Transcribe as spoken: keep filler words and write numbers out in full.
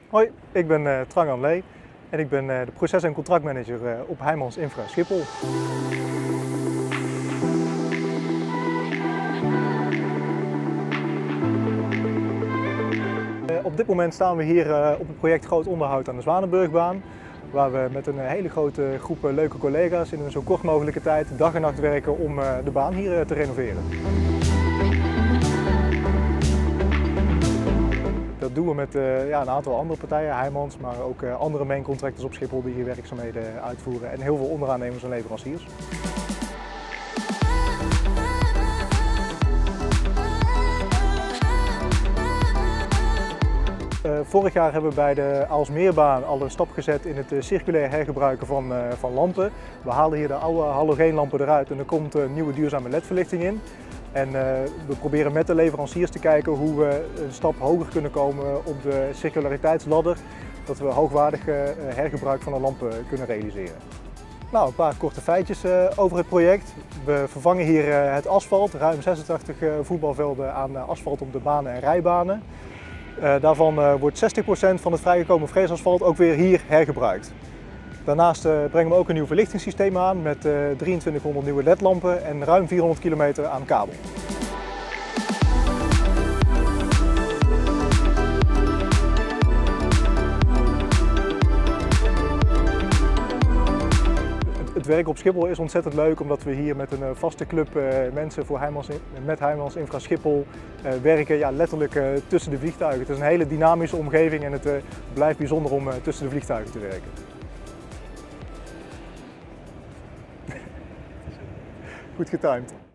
Hoi, ik ben uh, Trang-An Lee en ik ben uh, de proces- en contractmanager uh, op Heijmans Infra Schiphol. Uh, op dit moment staan we hier uh, op het project Groot Onderhoud aan de Zwanenburgbaan, waar we met een hele grote groep uh, leuke collega's in een zo kort mogelijke tijd dag en nacht werken om uh, de baan hier uh, te renoveren. Dat doen we met uh, ja, een aantal andere partijen, Heijmans, maar ook uh, andere main contractors op Schiphol die hier werkzaamheden uitvoeren en heel veel onderaannemers en leveranciers. Uh, vorig jaar hebben we bij de Aalsmeerbaan al een stap gezet in het uh, circulair hergebruiken van, uh, van lampen. We halen hier de oude halogeenlampen eruit en er komt uh, nieuwe duurzame L E D-verlichting in. En uh, we proberen met de leveranciers te kijken hoe we een stap hoger kunnen komen op de circulariteitsladder, dat we hoogwaardig uh, hergebruik van de lampen kunnen realiseren. Nou, een paar korte feitjes uh, over het project. We vervangen hier uh, het asfalt, ruim zesentachtig uh, voetbalvelden aan uh, asfalt op de banen en rijbanen. Uh, daarvan uh, wordt zestig procent van het vrijgekomen freesasfalt ook weer hier hergebruikt. Daarnaast uh, brengen we ook een nieuw verlichtingssysteem aan met uh, drieëntwintighonderd nieuwe L E D-lampen en ruim vierhonderd kilometer aan kabel. Het werk op Schiphol is ontzettend leuk omdat we hier met een vaste club uh, mensen voor Heijmans, met Heijmans Infra Schiphol uh, werken, ja, letterlijk uh, tussen de vliegtuigen. Het is een hele dynamische omgeving en het uh, blijft bijzonder om uh, tussen de vliegtuigen te werken. Goed getimed.